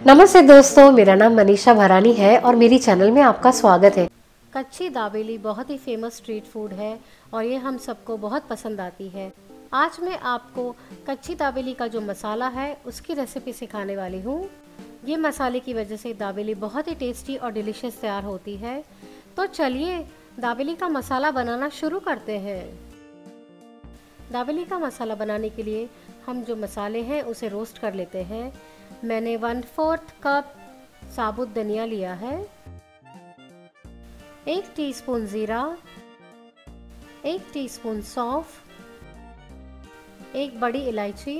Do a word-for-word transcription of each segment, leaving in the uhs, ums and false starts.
नमस्ते दोस्तों, मेरा नाम मनीषा भरानी है और मेरी चैनल में आपका स्वागत है। कच्ची दाबेली बहुत ही फेमस स्ट्रीट फूड है और ये हम सबको बहुत पसंद आती है। आज मैं आपको कच्ची दाबेली का जो मसाला है उसकी रेसिपी सिखाने वाली हूँ। ये मसाले की वजह से दाबेली बहुत ही टेस्टी और डिलीशियस तैयार होती है। तो चलिए दाबेली का मसाला बनाना शुरू करते हैं। दाबेली का मसाला बनाने के लिए हम जो मसाले हैं उसे रोस्ट कर लेते हैं। मैंने वन फोर्थ कप साबुत धनिया लिया है, एक टीस्पून जीरा, एक टीस्पून सौंफ, एक बड़ी इलायची,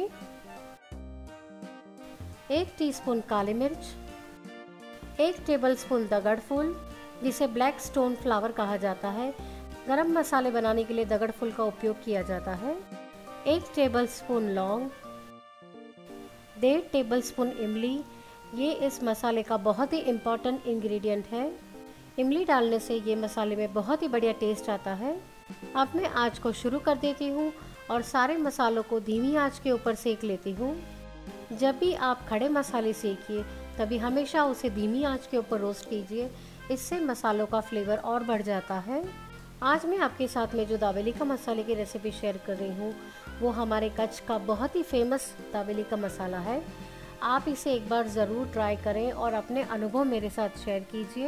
एक टीस्पून काली मिर्च, एक टेबलस्पून दगड़ फूल जिसे ब्लैक स्टोन फ्लावर कहा जाता है। गरम मसाले बनाने के लिए दगड़ फूल का उपयोग किया जाता है। एक टेबलस्पून लौंग, डेढ़ टेबलस्पून इमली। ये इस मसाले का बहुत ही इम्पॉर्टेंट इंग्रेडिएंट है। इमली डालने से ये मसाले में बहुत ही बढ़िया टेस्ट आता है। अब मैं आँच को शुरू कर देती हूँ और सारे मसालों को धीमी आंच के ऊपर सेक लेती हूँ। जब भी आप खड़े मसाले सेकिए तभी हमेशा उसे धीमी आंच के ऊपर रोस्ट कीजिए, इससे मसालों का फ्लेवर और बढ़ जाता है। आज मैं आपके साथ में जो दाबेली का मसाले की रेसिपी शेयर कर रही हूँ वो हमारे कच्छ का बहुत ही फेमस दाबेली का मसाला है। आप इसे एक बार ज़रूर ट्राई करें और अपने अनुभव मेरे साथ शेयर कीजिए।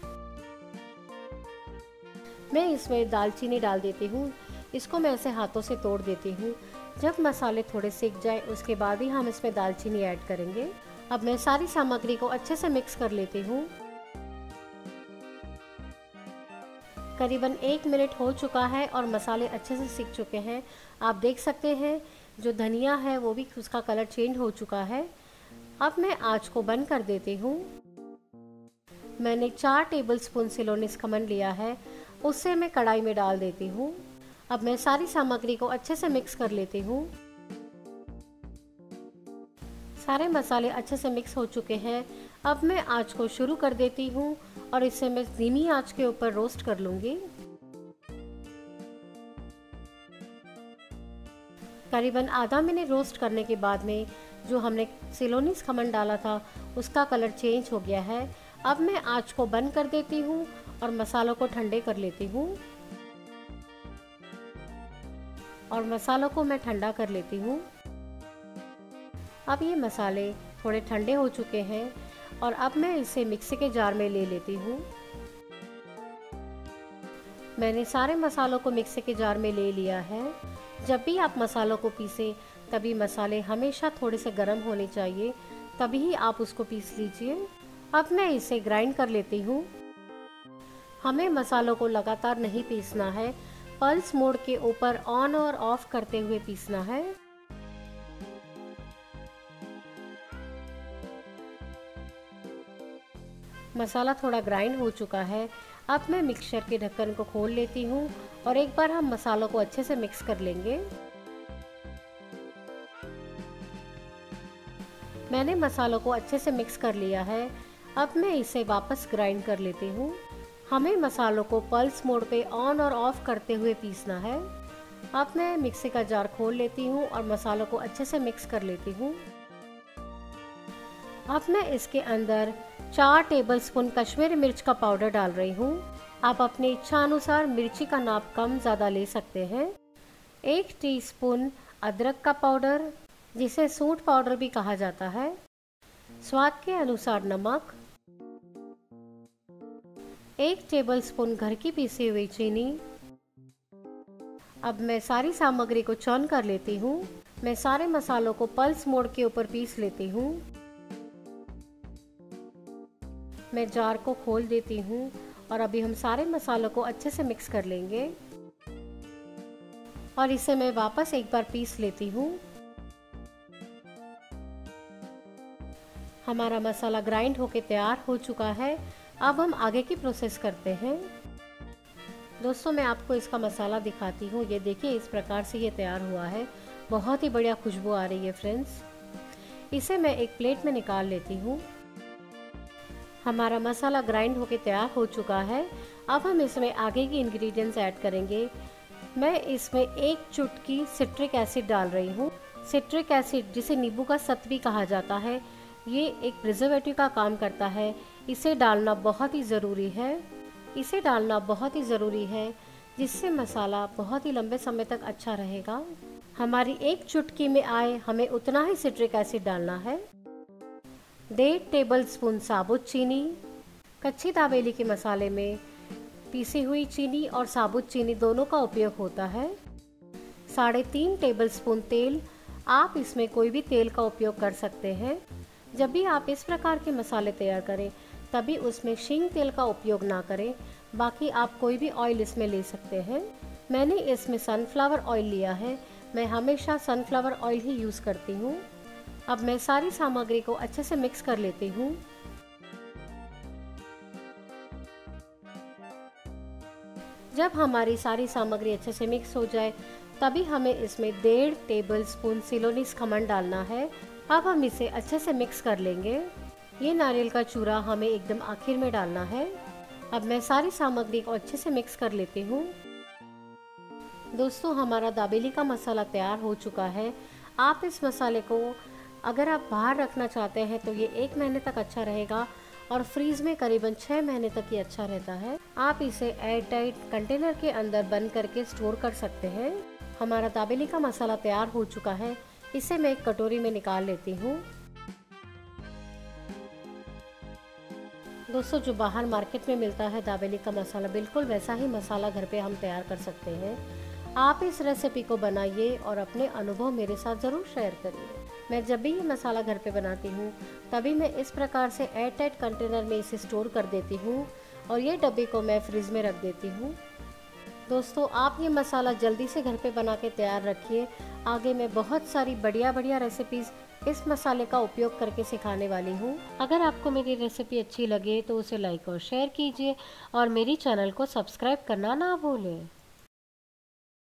मैं इसमें दालचीनी डाल देती हूँ। इसको मैं ऐसे हाथों से तोड़ देती हूँ। जब मसाले थोड़े सीख जाए उसके बाद ही हम इसमें दालचीनी ऐड करेंगे। अब मैं सारी सामग्री को अच्छे से मिक्स कर लेती हूँ। करीबन एक मिनट हो चुका है और मसाले अच्छे से सीख चुके हैं। आप देख सकते हैं जो धनिया है वो भी उसका कलर चेंज हो चुका है। अब मैं आँच को बंद कर देती हूँ। मैंने चार टेबलस्पून सिलोनिस खमन लिया है, उससे मैं कढ़ाई में डाल देती हूँ। अब मैं सारी सामग्री को अच्छे से मिक्स कर लेती हूँ। सारे मसाले अच्छे से मिक्स हो चुके हैं। अब मैं आँच को शुरू कर देती हूँ और इसे मैं धीमी आंच के ऊपर रोस्ट कर लूँगी। करीबन आधा मिनट रोस्ट करने के बाद में जो हमने सिलोनिस खमन डाला था उसका कलर चेंज हो गया है। अब मैं आँच को बंद कर देती हूँ और मसालों को ठंडे कर लेती हूँ और मसालों को मैं ठंडा कर लेती हूँ। अब ये मसाले थोड़े ठंडे हो चुके हैं और अब मैं इसे मिक्सी के जार में ले लेती हूँ। मैंने सारे मसालों को मिक्सी के जार में ले लिया है। जब भी आप मसालों को पीसें तभी मसाले हमेशा थोड़े से गर्म होने चाहिए, तभी ही आप उसको पीस लीजिए। अब मैं इसे ग्राइंड कर लेती हूँ। हमें मसालों को लगातार नहीं पीसना है, पल्स मोड के ऊपर ऑन और ऑफ करते हुए पीसना है। मसाला थोड़ा ग्राइंड हो चुका है। अब मैं मिक्सचर के ढक्कन को खोल लेती हूँ और एक बार हम मसालों को अच्छे से मिक्स कर लेंगे। मैंने मसालों को अच्छे से मिक्स कर लिया है। अब मैं इसे वापस ग्राइंड कर लेती हूँ। हमें मसालों को पल्स मोड पे ऑन और ऑफ करते हुए पीसना है। अब मैं मिक्सी का जार खोल लेती हूँ और मसालों को अच्छे से मिक्स कर लेती हूँ। अब मैं इसके अंदर चार टेबलस्पून कश्मीरी मिर्च का पाउडर डाल रही हूँ। आप अपनी इच्छा अनुसार मिर्ची का नाप कम ज़्यादा ले सकते हैं। एक टीस्पून अदरक का पाउडर जिसे सूंठ पाउडर भी कहा जाता है। स्वाद के अनुसार नमक, एक टेबलस्पून घर की पीसी हुई चीनी। अब मैं सारी सामग्री को चॉन कर लेती हूँ। मैं सारे मसालों को पल्स मोड के ऊपर पीस लेती हूँ। मैं जार को खोल देती हूँ और अभी हम सारे मसालों को अच्छे से मिक्स कर लेंगे और इसे मैं वापस एक बार पीस लेती हूँ। हमारा मसाला ग्राइंड होके तैयार हो चुका है। अब हम आगे की प्रोसेस करते हैं। दोस्तों मैं आपको इसका मसाला दिखाती हूँ। ये देखिए इस प्रकार से ये तैयार हुआ है। बहुत ही बढ़िया खुशबू आ रही है फ्रेंड्स। इसे मैं एक प्लेट में निकाल लेती हूँ। हमारा मसाला ग्राइंड होके तैयार हो चुका है। अब हम इसमें आगे की इंग्रेडिएंट्स ऐड करेंगे। मैं इसमें एक चुटकी सिट्रिक एसिड डाल रही हूँ। सिट्रिक एसिड जिसे नींबू का सत्व भी कहा जाता है, ये एक प्रिजर्वेटिव का काम करता है। इसे डालना बहुत ही ज़रूरी है इसे डालना बहुत ही ज़रूरी है जिससे मसाला बहुत ही लंबे समय तक अच्छा रहेगा। हमारी एक चुटकी में आए हमें उतना ही सिट्रिक एसिड डालना है। डेढ़ टेबल स्पून साबुत चीनी। कच्ची दाबेली के मसाले में पीसी हुई चीनी और साबुत चीनी दोनों का उपयोग होता है। साढ़े तीन टेबल स्पून तेल। आप इसमें कोई भी तेल का उपयोग कर सकते हैं। जब भी आप इस प्रकार के मसाले तैयार करें तभी उसमें शींग तेल का उपयोग ना करें, बाकी आप कोई भी ऑयल इसमें ले सकते हैं। मैंने इसमें सनफ्लावर ऑयल लिया है। मैं हमेशा सनफ्लावर ऑयल ही यूज़ करती हूँ। अब मैं सारी सामग्री को अच्छे से मिक्स कर लेती हूँ। जब हमारी सारी सामग्री अच्छे से मिक्स हो जाए तभी हमें इसमें डेढ़ टेबल स्पून सिलोनीस खमन डालना है। अब हम इसे अच्छे से मिक्स कर लेंगे। ये नारियल का चूरा हमें एकदम आखिर में डालना है। अब मैं सारी सामग्री को अच्छे से मिक्स कर लेती हूँ। दोस्तों, हमारा दाबेली का मसाला तैयार हो चुका है। आप इस मसाले को अगर आप बाहर रखना चाहते हैं तो ये एक महीने तक अच्छा रहेगा और फ्रीज में करीबन छः महीने तक ये अच्छा रहता है। आप इसे एयर टाइट कंटेनर के अंदर बंद करके स्टोर कर सकते हैं। हमारा दाबेली का मसाला तैयार हो चुका है। इसे मैं एक कटोरी में निकाल लेती हूँ। दोस्तों, जो बाहर मार्केट में मिलता है दाबेली का मसाला, बिल्कुल वैसा ही मसाला घर पे हम तैयार कर सकते हैं। आप इस रेसिपी को बनाइए और अपने अनुभव मेरे साथ ज़रूर शेयर करिए। मैं जब भी ये मसाला घर पे बनाती हूँ तभी मैं इस प्रकार से एयर टाइट कंटेनर में इसे स्टोर कर देती हूँ और ये डब्बे को मैं फ्रिज में रख देती हूँ। दोस्तों, आप ये मसाला जल्दी से घर पे बना के तैयार रखिए। आगे मैं बहुत सारी बढ़िया बढ़िया रेसिपीज़ इस मसाले का उपयोग करके सिखाने वाली हूँ। अगर आपको मेरी रेसिपी अच्छी लगे तो उसे लाइक और शेयर कीजिए और मेरी चैनल को सब्सक्राइब करना ना भूलें।